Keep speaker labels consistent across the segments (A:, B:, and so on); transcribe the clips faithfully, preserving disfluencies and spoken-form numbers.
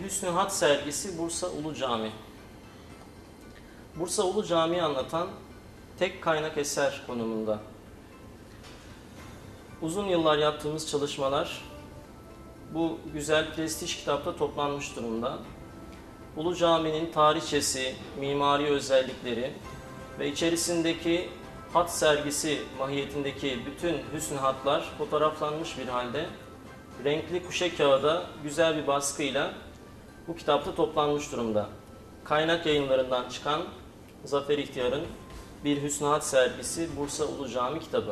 A: Hüsnü Hat sergisi Bursa Ulu Cami. Bursa Ulu Cami'yi anlatan tek kaynak eser konumunda. Uzun yıllar yaptığımız çalışmalar bu güzel prestij kitapta toplanmış durumda. Ulu Cami'nin tarihçesi, mimari özellikleri ve içerisindeki hat sergisi mahiyetindeki bütün hüsnü hatlar fotoğraflanmış bir halde renkli kuşe kağıda güzel bir baskıyla bu kitapta toplanmış durumda. Kaynak yayınlarından çıkan Zafer İhtiyar'ın Bir Hüsnü Hat sergisi Bursa Ulu Cami kitabı.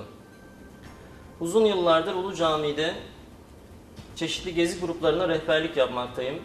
A: Uzun yıllardır Ulu Cami'de çeşitli gezi gruplarına rehberlik yapmaktayım.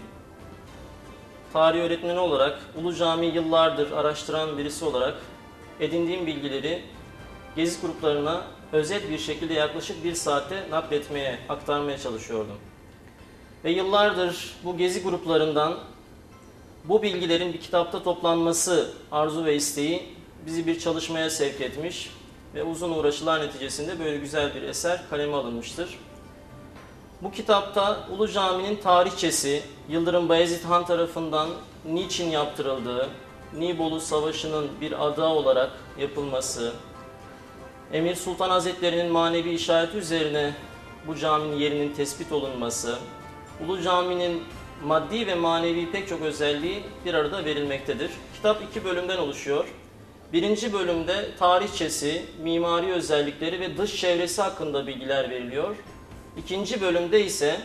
A: Tarih öğretmeni olarak, Ulu Cami'yi yıllardır araştıran birisi olarak edindiğim bilgileri gezi gruplarına özet bir şekilde yaklaşık bir saate nakletmeye, aktarmaya çalışıyordum. Ve yıllardır bu gezi gruplarından bu bilgilerin bir kitapta toplanması arzu ve isteği bizi bir çalışmaya sevk etmiş ve uzun uğraşılar neticesinde böyle güzel bir eser kaleme alınmıştır. Bu kitapta Ulu Cami'nin tarihçesi, Yıldırım Bayezid Han tarafından niçin yaptırıldığı, Nibolu Savaşı'nın bir adağı olarak yapılması, Emir Sultan Hazretleri'nin manevi işareti üzerine bu caminin yerinin tespit olunması, Ulu Cami'nin maddi ve manevi pek çok özelliği bir arada verilmektedir. Kitap iki bölümden oluşuyor. Birinci bölümde tarihçesi, mimari özellikleri ve dış çevresi hakkında bilgiler veriliyor. İkinci bölümde ise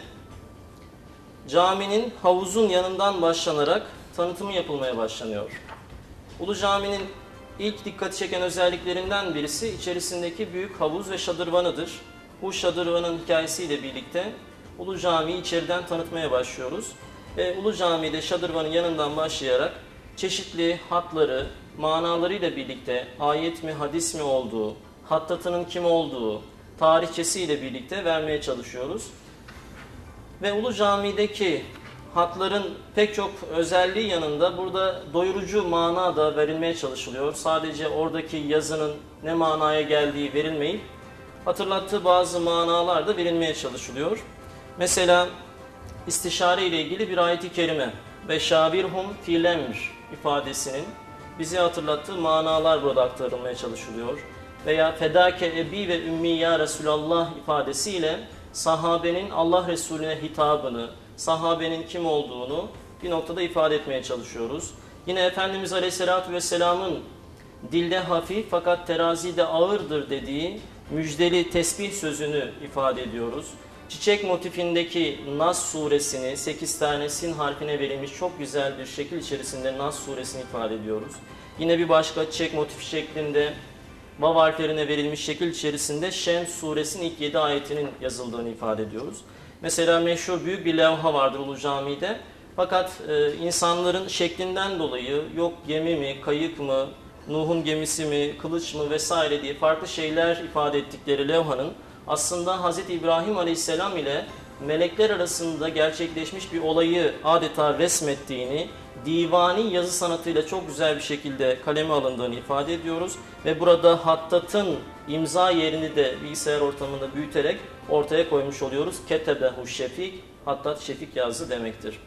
A: caminin havuzun yanından başlanarak tanıtımı yapılmaya başlanıyor. Ulu Cami'nin ilk dikkati çeken özelliklerinden birisi içerisindeki büyük havuz ve şadırvanıdır. Bu şadırvanın hikayesiyle birlikte Ulu Cami'yi içeriden tanıtmaya başlıyoruz. Ve Ulu Cami'de şadırvanın yanından başlayarak çeşitli hatları, manalarıyla birlikte ayet mi, hadis mi olduğu, hattatının kim olduğu, tarihçesiyle birlikte vermeye çalışıyoruz. Ve Ulu Cami'deki hatların pek çok özelliği yanında burada doyurucu mana da verilmeye çalışılıyor. Sadece oradaki yazının ne manaya geldiği verilmeyip hatırlattığı bazı manalar da verilmeye çalışılıyor. Mesela istişare ile ilgili bir ayet-i kerime ve şabirhum fil emr ifadesinin bize hatırlattığı manalar burada aktarılmaya çalışılıyor. Veya fedake ebi ve ümmi ya Resulallah ifadesiyle sahabenin Allah Resulüne hitabını, sahabenin kim olduğunu bir noktada ifade etmeye çalışıyoruz. Yine Efendimiz Aleyhisselatü Vesselam'ın dilde hafif fakat terazide ağırdır dediği müjdeli tesbih sözünü ifade ediyoruz. Çiçek motifindeki Nas suresini sekiz tane sin harfine verilmiş çok güzel bir şekil içerisinde Nas suresini ifade ediyoruz. Yine bir başka çiçek motifi şeklinde vav harflerine verilmiş şekil içerisinde Şems suresinin ilk yedi ayetinin yazıldığını ifade ediyoruz. Mesela meşhur büyük bir levha vardır Ulu Cami'de. Fakat e, insanların şeklinden dolayı yok gemi mi, kayık mı, Nuh'un gemisi mi, kılıç mı vesaire diye farklı şeyler ifade ettikleri levhanın aslında Hazreti İbrahim Aleyhisselam ile melekler arasında gerçekleşmiş bir olayı adeta resmettiğini, divani yazı sanatıyla çok güzel bir şekilde kaleme alındığını ifade ediyoruz. Ve burada hattatın imza yerini de bilgisayar ortamında büyüterek ortaya koymuş oluyoruz. Ketebehu şefik, hattat şefik yazdı demektir.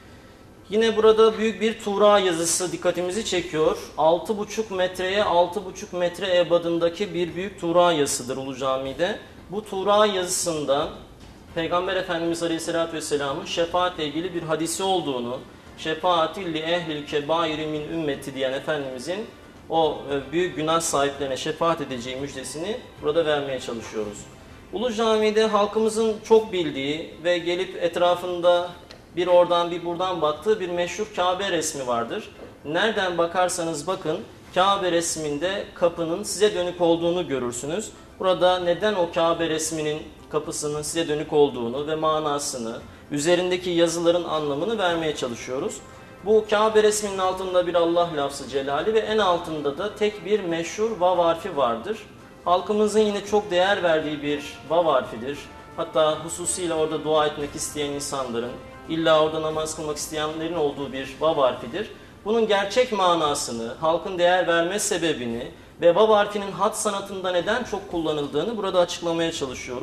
A: Yine burada büyük bir Tuğra yazısı dikkatimizi çekiyor. altı buçuk metreye altı buçuk metre ebadındaki bir büyük Tuğra yazısıdır Ulu Cami'de. Bu Tuğra yazısında Peygamber Efendimiz Aleyhisselatü Vesselam'ın şefaatle ilgili bir hadisi olduğunu, şefaatil li ehlil kebairi min ümmeti diyen Efendimizin o büyük günah sahiplerine şefaat edeceği müjdesini burada vermeye çalışıyoruz. Ulu Cami'de halkımızın çok bildiği ve gelip etrafında bir oradan bir buradan baktığı bir meşhur Kabe resmi vardır. Nereden bakarsanız bakın Kabe resminde kapının size dönük olduğunu görürsünüz. Burada neden o Kabe resminin kapısının size dönük olduğunu ve manasını, üzerindeki yazıların anlamını vermeye çalışıyoruz. Bu Kabe resminin altında bir Allah lafzı celali ve en altında da tek bir meşhur vav harfi vardır. Halkımızın yine çok değer verdiği bir vav harfidir. Hatta hususuyla orada dua etmek isteyen insanların, illa orada namaz kılmak isteyenlerin olduğu bir vav harfidir. Bunun gerçek manasını, halkın değer verme sebebini ve vav harfinin hat sanatında neden çok kullanıldığını burada açıklamaya çalışıyoruz.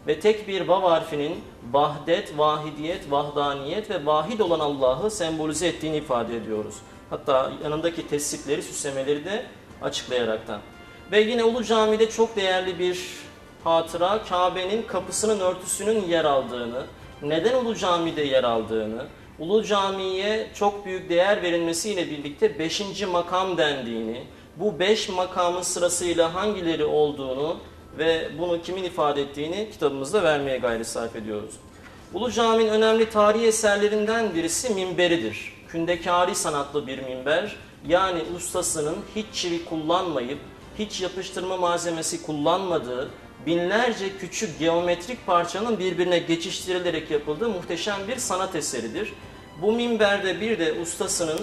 A: ve tek bir vav harfinin vahdet, vahidiyet, vahdaniyet ve vahid olan Allah'ı sembolize ettiğini ifade ediyoruz. Hatta yanındaki tesipleri, süslemeleri de açıklayaraktan. Ve yine Ulu Cami'de çok değerli bir hatıra, Kabe'nin kapısının örtüsünün yer aldığını, neden Ulu Cami'de yer aldığını, Ulu Cami'ye çok büyük değer verilmesiyle birlikte beşinci makam dendiğini, bu beş makamın sırasıyla hangileri olduğunu ve bunu kimin ifade ettiğini kitabımızda vermeye gayret sarf ediyoruz. Ulu Cami'nin önemli tarihi eserlerinden birisi minberidir. Kündekari sanatlı bir minber, yani ustasının hiç çivi kullanmayıp, hiç yapıştırma malzemesi kullanmadığı, binlerce küçük geometrik parçanın birbirine geçiştirilerek yapıldığı muhteşem bir sanat eseridir. Bu minberde bir de ustasının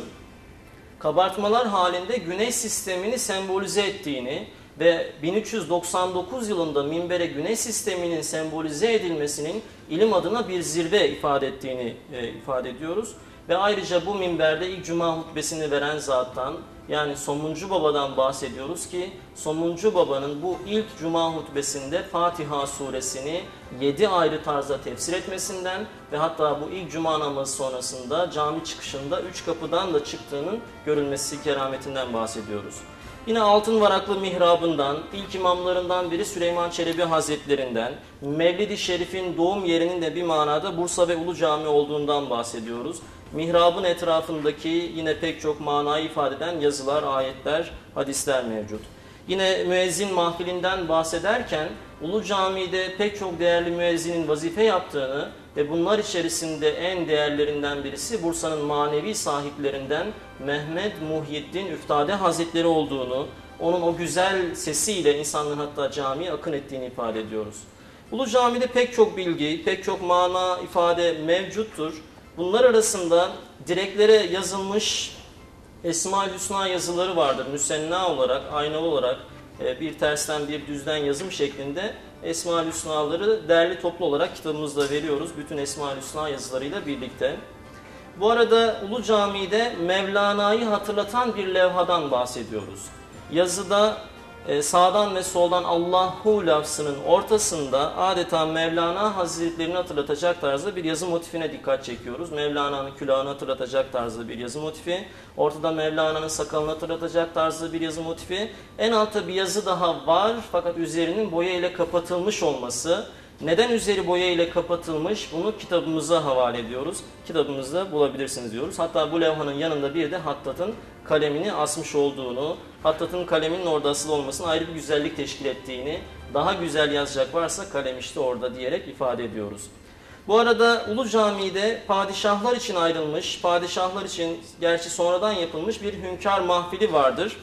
A: kabartmalar halinde güneş sistemini sembolize ettiğini ve bin üç yüz doksan dokuz yılında minbere güneş sisteminin sembolize edilmesinin ilim adına bir zirve ifade ettiğini e, ifade ediyoruz. Ve ayrıca bu minberde ilk cuma hutbesini veren zattan, yani Somuncu Baba'dan bahsediyoruz ki Somuncu Baba'nın bu ilk cuma hutbesinde Fatiha suresini yedi ayrı tarzda tefsir etmesinden ve hatta bu ilk cuma namazı sonrasında cami çıkışında üç kapıdan da çıktığının görülmesi kerametinden bahsediyoruz. Yine altın varaklı mihrabından, ilk imamlarından biri Süleyman Çelebi Hazretlerinden, Mevlid-i Şerif'in doğum yerinin de bir manada Bursa ve Ulu Cami olduğundan bahsediyoruz. Mihrabın etrafındaki yine pek çok manayı ifade eden yazılar, ayetler, hadisler mevcut. Yine müezzin mahfilinden bahsederken Ulu Cami'de pek çok değerli müezzinin vazife yaptığını ve bunlar içerisinde en değerlerinden birisi Bursa'nın manevi sahiplerinden Mehmet Muhyiddin Üftade Hazretleri olduğunu, onun o güzel sesiyle insanların hatta camiye akın ettiğini ifade ediyoruz. Ulu Cami'de pek çok bilgi, pek çok mana ifade mevcuttur. Bunlar arasında direklere yazılmış Esma-ül Hüsna yazıları vardır. Müsenna olarak, aynalı olarak bir tersten bir düzden yazım şeklinde Esma-ül Hüsna'ları derli toplu olarak kitabımızda veriyoruz. Bütün Esma-ül Hüsna yazılarıyla birlikte. Bu arada Ulu Cami'de Mevlana'yı hatırlatan bir levhadan bahsediyoruz. Yazıda sağdan ve soldan Allahu lafzının ortasında adeta Mevlana Hazretlerini hatırlatacak tarzda bir yazı motifine dikkat çekiyoruz. Mevlana'nın külahını hatırlatacak tarzda bir yazı motifi. Ortada Mevlana'nın sakalını hatırlatacak tarzda bir yazı motifi. En altta bir yazı daha var fakat üzerinin boya ile kapatılmış olması. Neden üzeri boya ile kapatılmış? Bunu kitabımıza havale ediyoruz. Kitabımızda bulabilirsiniz diyoruz. Hatta bu levhanın yanında bir de Hattat'ın kalemini asmış olduğunu, Hattat'ın kaleminin orada asılı olmasının ayrı bir güzellik teşkil ettiğini, daha güzel yazacak varsa kalem işte orada diyerek ifade ediyoruz. Bu arada Ulu Cami'de padişahlar için ayrılmış, padişahlar için gerçi sonradan yapılmış bir hünkâr mahfili vardır.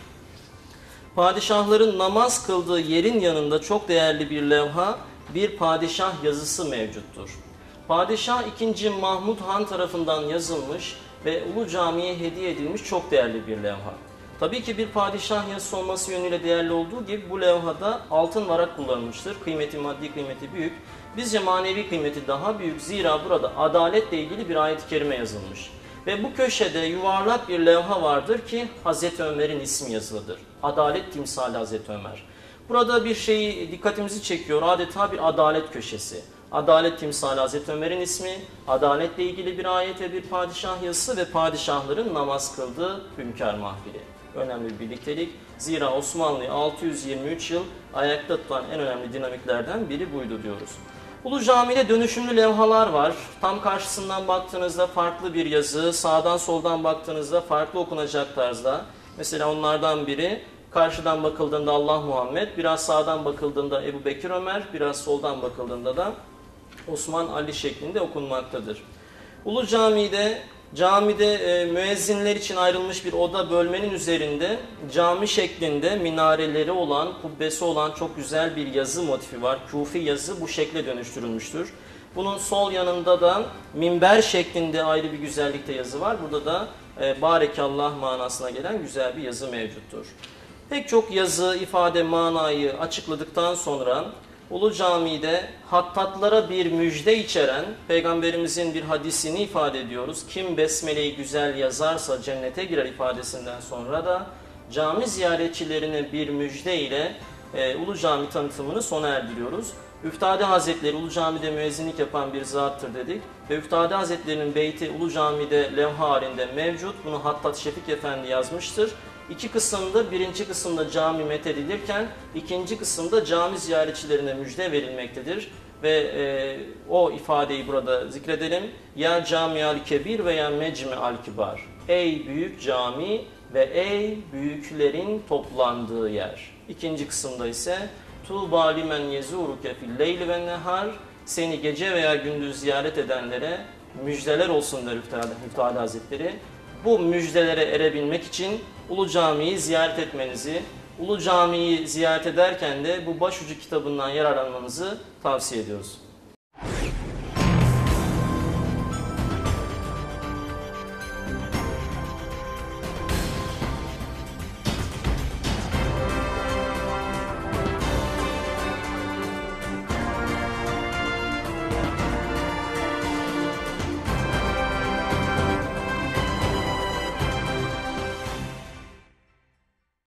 A: Padişahların namaz kıldığı yerin yanında çok değerli bir levha, bir padişah yazısı mevcuttur. Padişah ikinci. Mahmud Han tarafından yazılmış ve Ulu Cami'ye hediye edilmiş çok değerli bir levha. Tabii ki bir padişah yazısı olması yönüyle değerli olduğu gibi bu levhada altın varak kullanılmıştır. Kıymeti, maddi kıymeti büyük. Bizce manevi kıymeti daha büyük. Zira burada adaletle ilgili bir ayet-i kerime yazılmış. Ve bu köşede yuvarlak bir levha vardır ki Hazreti Ömer'in ismi yazılıdır. Adalet timsali Hazreti Ömer. Burada bir şeyi dikkatimizi çekiyor. Adeta bir adalet köşesi. Adalet timsali Hazreti Ömer'in ismi, adaletle ilgili bir ayet ve bir padişah yazısı ve padişahların namaz kıldığı hünkâr mahfili. Önemli bir birliktelik. Zira Osmanlı'yı altı yüz yirmi üç yıl ayakta tutan en önemli dinamiklerden biri buydu diyoruz. Ulu Cami'de dönüşümlü levhalar var. Tam karşısından baktığınızda farklı bir yazı, sağdan soldan baktığınızda farklı okunacak tarzda. Mesela onlardan biri karşıdan bakıldığında Allah Muhammed, biraz sağdan bakıldığında Ebu Bekir Ömer, biraz soldan bakıldığında da Osman Ali şeklinde okunmaktadır. Ulu Cami'de Camide e, müezzinler için ayrılmış bir oda bölmenin üzerinde cami şeklinde minareleri olan, kubbesi olan çok güzel bir yazı motifi var. Kufi yazı bu şekle dönüştürülmüştür. Bunun sol yanında da minber şeklinde ayrı bir güzellikte yazı var. Burada da e, Barekallah manasına gelen güzel bir yazı mevcuttur. Pek çok yazı, ifade, manayı açıkladıktan sonra Ulu Cami'de hattatlara bir müjde içeren Peygamberimizin bir hadisini ifade ediyoruz. Kim besmeleyi güzel yazarsa cennete girer ifadesinden sonra da cami ziyaretçilerine bir müjde ile e, Ulu Cami tanıtımını sona erdiriyoruz. Üftade Hazretleri Ulu Cami'de müezzinlik yapan bir zattır dedik. Ve Üftade Hazretleri'nin beyti Ulu Cami'de levha halinde mevcut. Bunu Hattat Şefik Efendi yazmıştır. İki kısımda, birinci kısımda cami methedilirken, ikinci kısımda cami ziyaretçilerine müjde verilmektedir. Ve e, o ifadeyi burada zikredelim. Ya camial kebir veya mecmi al kibar. Ey büyük cami ve ey büyüklerin toplandığı yer. İkinci kısımda ise Tuğba limen yezuruke fil leyli ve nehar. Seni gece veya gündüz ziyaret edenlere müjdeler olsun der Üftade Hazretleri. Bu müjdelere erebilmek için Ulu Cami'yi ziyaret etmenizi, Ulu Cami'yi ziyaret ederken de bu başucu kitabından yararlanmanızı tavsiye ediyoruz.